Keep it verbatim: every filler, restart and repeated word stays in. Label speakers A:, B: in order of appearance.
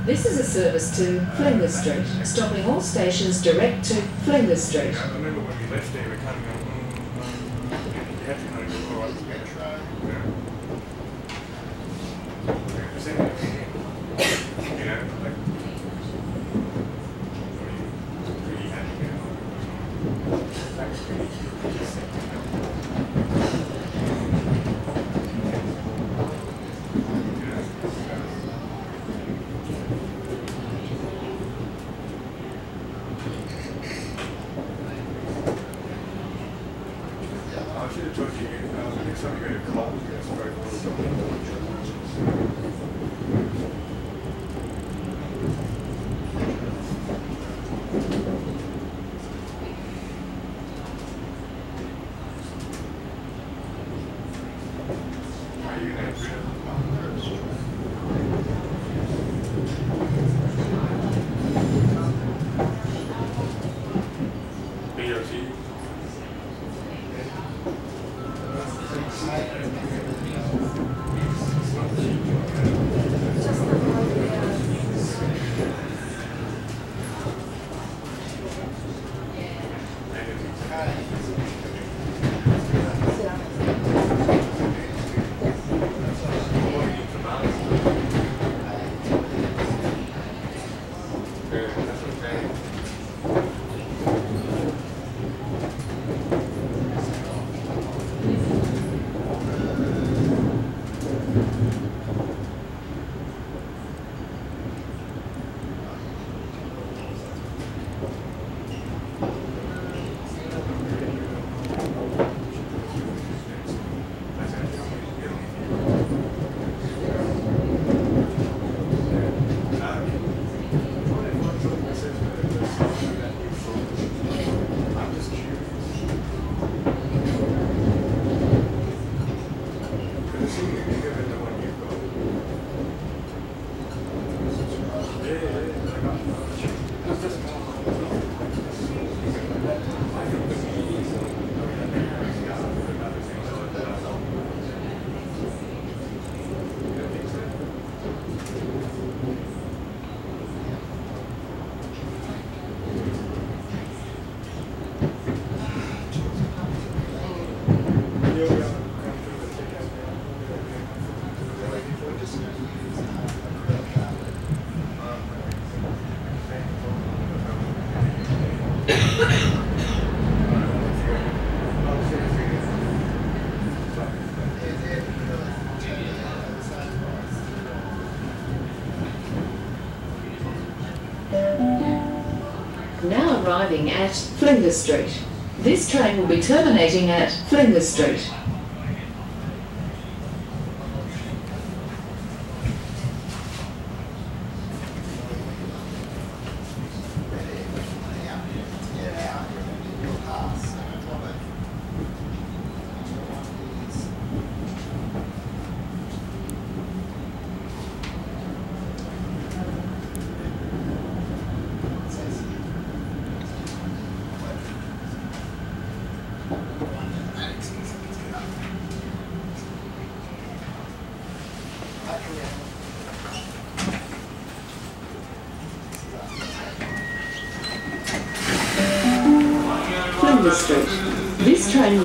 A: This is a service to Flinders Street, stopping all stations direct to Flinders Street.
B: I remember when we left there, we kind of going, mm, mm, you have to know you're all right with metro. Yeah. Is that anything? You know, like, pretty happy now. That's pretty I should have told you, uh, next time you go to Coles, you're going to spray water something. Are you going to have rid of B O T?
A: Now arriving at Flinders Street. This train will be terminating at Flinders Street. Flinders Street. This train